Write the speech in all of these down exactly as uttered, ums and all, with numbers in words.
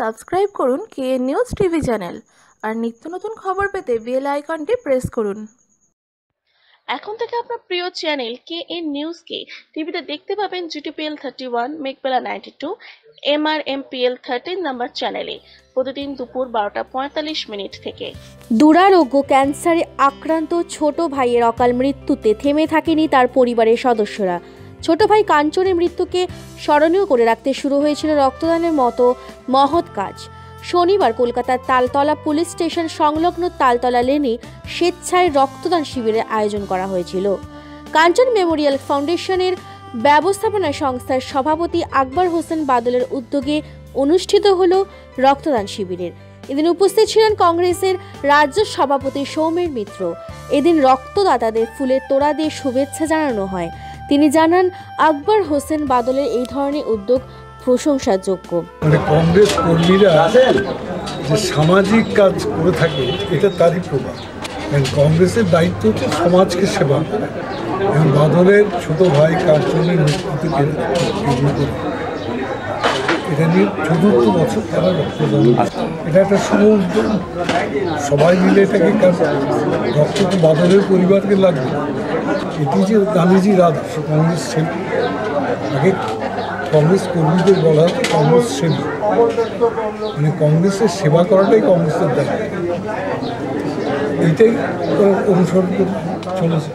Subscribe করুন KN news TV channel আর নিত্য নতুন খবর পেতে বেল আইকনটি প্রেস করুন। এখন থেকে আপনার প্রিয় চ্যানেল কেএন নিউজকে টিভিতে দেখতে পাবেন GTPL thirty one, Meghbela ninety two, MRMPL thirteen number চ্যানেলে প্রতিদিন দুপুর বারোটা পঁয়তাল্লিশ মিনিট থেকে। দুরারোগ্য ক্যান্সারে আক্রান্ত ছোট ভাইয়ের অকাল মৃত্যুতে থেমে থাকেনি তার পরিবারের সদস্যরা। ছোট ভাই কাঞ্চনের মৃত্যুকে স্মরণীয় করে রাখতে শুরু হয়েছিল রক্তদানের মতো মহৎ কাজ। শনিবার কলকাতার তালতলা পুলিশ স্টেশন সংলগ্ন তালতলা লেনে স্বেচ্ছায় রক্তদান শিবিরের আয়োজন করা হয়েছিল। কাঞ্চন মেমোরিয়াল ফাউন্ডেশনের ব্যবস্থাপনা সংস্থার সভাপতি আকবর হোসেন বাদলের উদ্যোগে অনুষ্ঠিত হল রক্তদান শিবিরের। এদিন উপস্থিত ছিলেন কংগ্রেসের রাজ্য সভাপতি সৌমের মিত্র। এদিন রক্তদাতাদের ফুলের তোড়া দিয়ে শুভেচ্ছা জানানো হয়। তিনি জানান, আকবর হোসেন বাদলের এই ধরনের উদ্যোগ প্রশংসার যোগ্য। মানে কংগ্রেস কর্মীরা যে সামাজিক কাজ করে থাকে এটা তারই প্রমাণ। কংগ্রেসের দায়িত্ব হচ্ছে সমাজকে সেবা করা এবং বাদলের ছোট ভাই কাঞ্চনের মৃত্যুতে কেন্দ্র করে এটা নিয়ে চতুর্থ বছর তারা রক্তদান। এটা একটা শুভ উদ্যোগ, সবাই মিলে এটাকে রক্ত তো বাদলের পরিবারকে লাগবে। এটি যে গান্ধীজির আদর্শ, কংগ্রেস সেবী, আগে কংগ্রেস কর্মীদের বলা হতো কংগ্রেস সেবী, মানে কংগ্রেসের সেবা করাটাই কংগ্রেসের দায়িত্ব। এইটাই অনুসরণ করে চলেছে।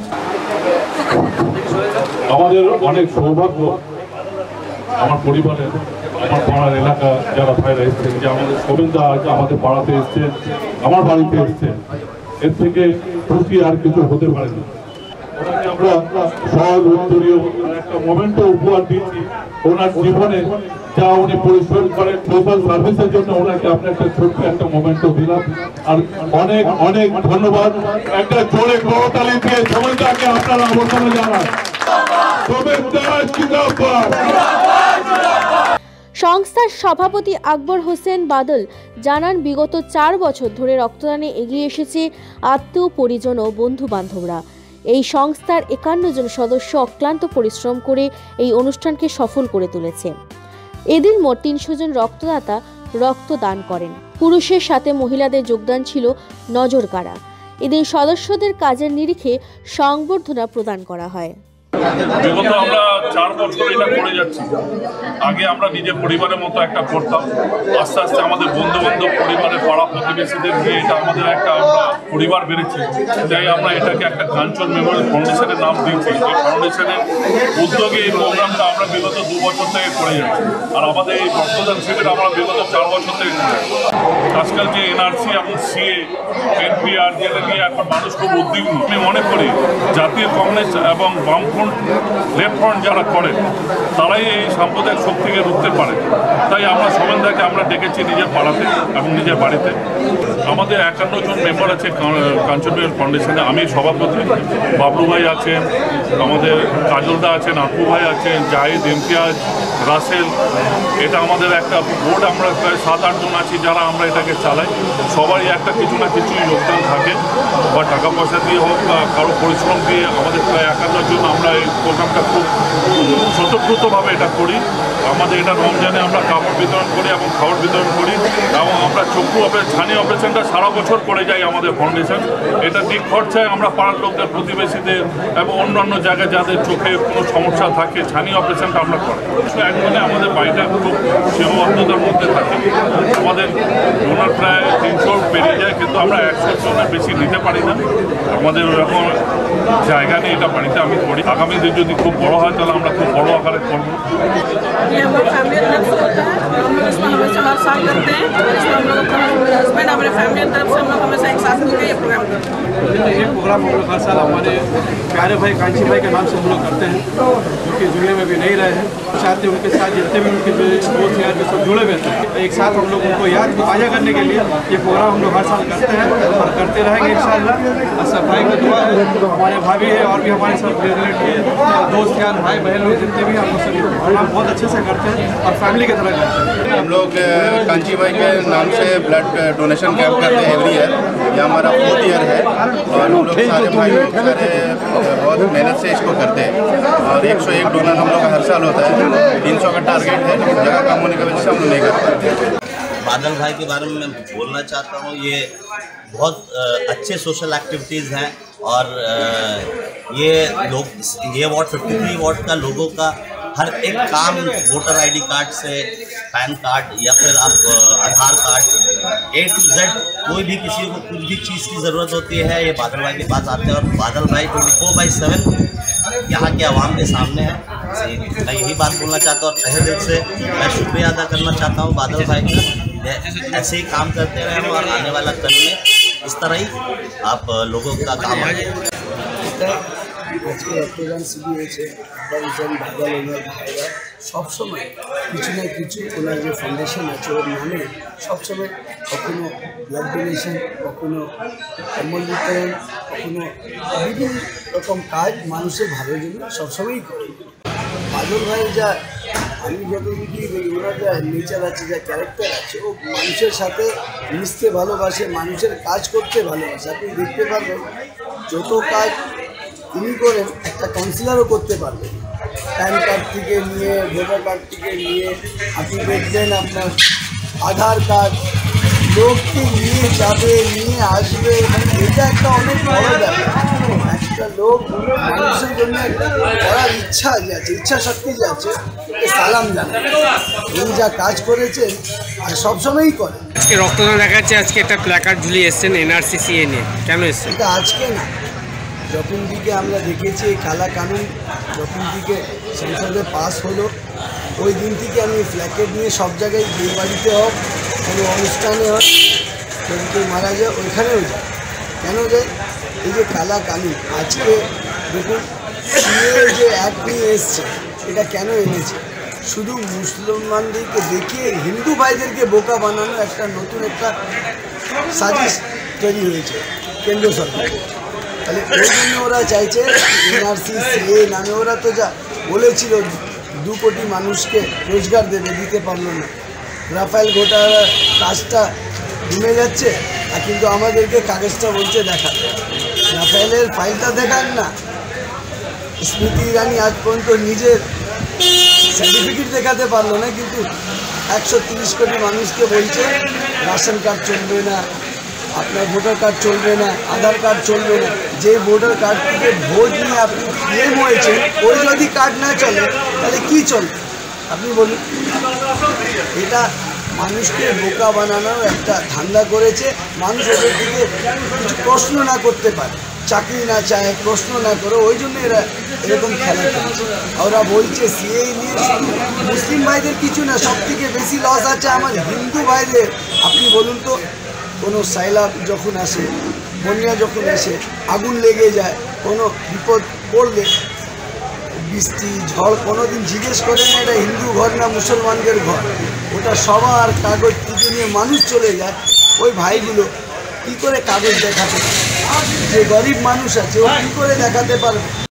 আমাদের অনেক সৌভাগ্য, আমার পরিবারের, আমার পাড়ার এলাকা যারা ভাইরা এসছেন, যে আমাদের শোভেন্দা আজ আমাদের পাড়াতে এসছেন, আমার বাড়িতে এসছেন, এর থেকে খুশি আর কিছু হতে পারেনি। ওনাকে আমরা সহজ উত্তরীয় একটা মোমেন্টও উপহার দিচ্ছি। ওনার জীবনে যা উনি পরিশ্রম করেন সোশ্যাল সার্ভিসের জন্য, ওনাকে আমরা একটা ছোট্ট একটা মোমেন্টও দিলাম। আর অনেক অনেক ধন্যবাদ। একটা জোরে করতালি দিয়ে শোভেন্দাকে আপনারা আমন্ত্রণ জানান। সংস্থার সভাপতি আকবর হোসেন বাদল জানান, বিগত চার বছর ধরে রক্তদানে এগিয়ে এসেছে আত্মীয় পরিজন ও বন্ধু বান্ধবরা। এই সংস্থার একান্ন জন সদস্য অক্লান্ত পরিশ্রম করে এই অনুষ্ঠানকে সফল করে তুলেছে। এদিন মোট তিনশো জন রক্তদাতা রক্তদান করেন। পুরুষের সাথে মহিলাদের যোগদান ছিল নজর কাড়া। এদিন সদস্যদের কাজের নিরিখে সংবর্ধনা প্রদান করা হয়। বিগত আমরা চার বছর এটা করে যাচ্ছি। আগে আমরা নিজের পরিবারের মতো একটা করতাম, আস্তে আস্তে আমাদের বন্ধু বান্ধব, পরিবারের পাড়া প্রতিবেশীদের নিয়ে এটা আমাদের একটা আমরা পরিবার বেড়েছে। তাই আমরা এটাকে একটা কাঞ্চন মেমোরিয়াল ফাউন্ডেশনের নাম দিয়েছি। এই ফাউন্ডেশনের উদ্যোগে এই প্রোগ্রামটা আমরা বিগত দু বছর থেকে করে যাচ্ছি। আর আমাদের এই রক্তদান শিবির আমরা বিগত চার বছর থেকে করে যাচ্ছি। আজকাল যে এনআরসি এবং সিএ, এনপিআর, যেটা নিয়ে এখন মানুষ খুব উদ্বিগ্ন, আমি মনে করি জাতীয় কংগ্রেস এবং বামফ্রন্ট, লেফট ফ্রন্ট যারা করেন তারাই এই সাম্প্রদায়িক শক্তিকে রুখতে পারে। তাই আমরা শোভেন্দাকে আমরা ডেকেছি নিজের পাড়াতে এবং নিজের বাড়িতে। আমাদের একান্ন জন মেম্বার আছে কাঞ্চন মেমোরিয়াল ফাউন্ডেশনে। আমি সভাপতি, বাবলু ভাই আছেন, আমাদের কাজলদা আছেন, আপু ভাই আছেন, জাহিদ, ইমতিয়াজ, রাসেল। এটা আমাদের একটা বোর্ড, আমরা প্রায় সাত আট জন আছি যারা আমরা এটাকে চালাই। সবারই একটা কিছু না কিছু যোগদান থাকে, বা টাকা পয়সা দিয়ে হোক বা কারো পরিশ্রম দিয়ে। আমাদের প্রায় একান্ন জন আমরা এই প্রোগ্রামটা খুব স্বতঃস্ফূর্তভাবে এটা করি। আমাদের এটা রমজানে আমরা কাপড় বিতরণ করি এবং খাবার বিতরণ করি, এবং আমরা চক্ষু অপারেশন, ছানি অপারেশনটা সারা বছর করে যাই আমাদের ফাউন্ডেশন। এটা দিক খরচায় আমরা পাড়ার লোকদের, প্রতিবেশীদের এবং অন্যান্য জায়গায় যাদের চোখে কোনো সমস্যা থাকে, ছানি অপারেশনটা আমরা করি। একজনে আমাদের বাড়িটা খুব সীমাবদ্ধতার মধ্যে থাকে। আমাদের ওনার প্রায় তিনশো বেরিয়ে যায়, কিন্তু আমরা একশো জনের বেশি নিতে পারি না। আমাদের ওরকম জায়গা নেই এটা বাড়িতে আমি করি। আগামী দিন যদি খুব বড় হয় তাহলে আমরা খুব বড় आकार करब। ये हम लोग फैमिली तरफ से होता है, हम लोग इसमें हमेशा हर साल करते हैं। इसमें हम लोग अपने हस्बैंड, हमारे फैमिली तरफ से हम लोग हमेशा एक साथ मिलकर ये प्रोग्राम करते हैं। ये प्रोग्राम हम लोग हर साल हमारे प्यारे भाई कांची भाई के नाम से हम लोग करते हैं, जो कि दुनिया में भी नहीं रहे हैं। चाहते उनके साथ जितने भी उनके दोस्त यार जो सब जुड़े हुए थे, एक साथ हम लोग उनको याद ताज़ा करने के लिए ये प्रोग्राम हम लोग हर साल करते हैं और करते रहेंगे इंशाअल्लाह। और सब भाई का दुआ है, हमारे भाभी है और भी हमारे साथ रिलेटिव दोस्त यार भाई बहन लोग जितने भी हम लोग सब प्रोग्राम बहुत अच्छे से करते हैं और फैमिली की तरह करते हैं। हम लोग कांची भाई के नाम से ब्लड डोनेशन कैंप करते हैं एवरी ईयर। ये हमारा फोर्थ ईयर है और हम लोग सारे भाई लोग सारे बहुत मेहनत से इसको करते हैं और एक सौ एक डोनर हम लोग का हर साल होता है। तीन सौ का टारगेट है, लेकिन जगह कम होने की वजह से हम लोग नहीं कर पाते। बादल भाई के बारे में मैं बोलना चाहता हूँ, ये बहुत अच्छे सोशल एक्टिविटीज़ हैं और ये लोग ये वार्ड फिफ्टी थ्री वार्ड का लोगों का हर एक काम वोटर आईडी कार्ड से पैन कार्ड या फिर आप Aadhaar card A to Z कोई भी किसी को कुछ भी चीज़ की ज़रूरत होती है ये बादल भाई के पास आते हैं। और बादल भाई ट्वेंटी फोर बाई सेवन यहाँ के आवाम के सामने है। मैं यही बात बोलना चाहता हूँ और तहे दिल से मैं शुक्रिया अदा करना चाहता हूँ बादल भाई का। ऐसे ही काम करते रहें और आने वाला कल में इस तरह ही आप लोगों का काम आगे। আজকে রক্তদান শিবির হয়েছে একজন বাদল ওনার ভাইরা সবসময় কিছু না কিছু ওনার যে ফাউন্ডেশন আছে ওর নামে সবসময় কখনো ব্লাড ডোনেশন, কখনো কম্বল বিতরণ, কখনো বিভিন্ন রকম কাজ মানুষের ভালোর জন্য সবসময়ই করে। বাদল ভাই যা আমি যতটুকু ওনার যা নেচার আছে, যা ক্যারেক্টার আছে, ও মানুষের সাথে মিশতে ভালোবাসে, মানুষের কাজ করতে ভালোবাসে। আপনি দেখতে পারবেন যত কাজ তিনি করেন একটা কাউন্সিলরও করতে পারবেন। প্যান কার্ড থেকে নিয়ে ভোটার কার্ড থেকে নিয়ে আপনি দেখবেন আপনার আধার কার্ড লোককে নিয়ে যাবে, নিয়ে আসবে, এটা একটা অনেক বড় ব্যাপার। একটা লোক মানুষের জন্য করার ইচ্ছা যে আছে, ইচ্ছা শক্তি যে আছে, সালাম জানায়। উনি যা কাজ করেছেন আর সবসময়ই করে। আজকে রক্তদান দেখা যাচ্ছে, আজকে একটা প্ল্যাকার্ড ঝুলিয়ে এসছেন এনআরসি এ নিয়ে, কেন এসছেন? এটা আজকে না, যখন দিকে আমরা দেখেছি কালা কানুন যখন দিকে সংসদে পাস হলো ওই দিন থেকে আমি প্ল্যাকেট নিয়ে সব জায়গায় বিয়ে বাড়িতে হোক, কোনো অনুষ্ঠানে হোক, কেউ কেউ মারা যায় ওইখানেও যায়। কেন যায়? এই যে কালা কানুন আজকে দেখুন সিএ যে অ্যাক্ট নিয়ে এসছে, এটা কেন এনেছে? শুধু মুসলমানদেরকে দেখিয়ে হিন্দু ভাইদেরকে বোকা বানানো একটা নতুন একটা সাজিশ তৈরি হয়েছে কেন্দ্র সরকার। তাহলে ওই জন্য ওরা চাইছে এনআরসি সিএ নামে, ওরা তো যা বলেছিল দু কোটি মানুষকে রোজগার দেবে, দিতে পারলো না। রাফেল ঘোটালার কাজটা ঘুমে যাচ্ছে, আর কিন্তু আমাদেরকে কাগজটা বলছে দেখান, রাফেলের ফাইলটা দেখান না। স্মৃতি ইরানি আজ পর্যন্ত নিজের সার্টিফিকেট দেখাতে পারলো না, কিন্তু একশো তিরিশ কোটি মানুষকে বলছে রেশন কার্ড চলবে না, আপনার ভোটার কার্ড চলবে না, আধার কার্ড চলবে না। যে ভোটার কার্ড থেকে ভোট নিয়ে আপনি পিএম হয়েছেন, ওই যদি কার্ড না চলে তাহলে কি চলবে আপনি বলুন? এটা মানুষকে বোকা বানানোর একটা ধান্দা করেছে। মানুষ ওদের দিকে কিছু প্রশ্ন না করতে পারে, চাকরি না চায়, প্রশ্ন না করে, ওই জন্য এরা এরকম খেলা খেলছে। ওরা বলছে সিএ নিয়ে মুসলিম ভাইদের কিছু না, সব থেকে বেশি লস আছে আমার হিন্দু ভাইদের। আপনি বলুন তো, কোনো সাইলাব যখন আসে, বন্যা যখন আসে, আগুন লেগে যায়, কোনো বিপদ পড়লে, বৃষ্টি ঝড়, কোনো দিন জিজ্ঞেস করে না এটা হিন্দু ঘর না মুসলমানদের ঘর। ওটা সবার কাগজ থেকে নিয়ে মানুষ চলে যায়। ওই ভাইগুলো কী করে কাগজ দেখাতে পারে? যে গরিব মানুষ আছে ও কী করে দেখাতে পারবে?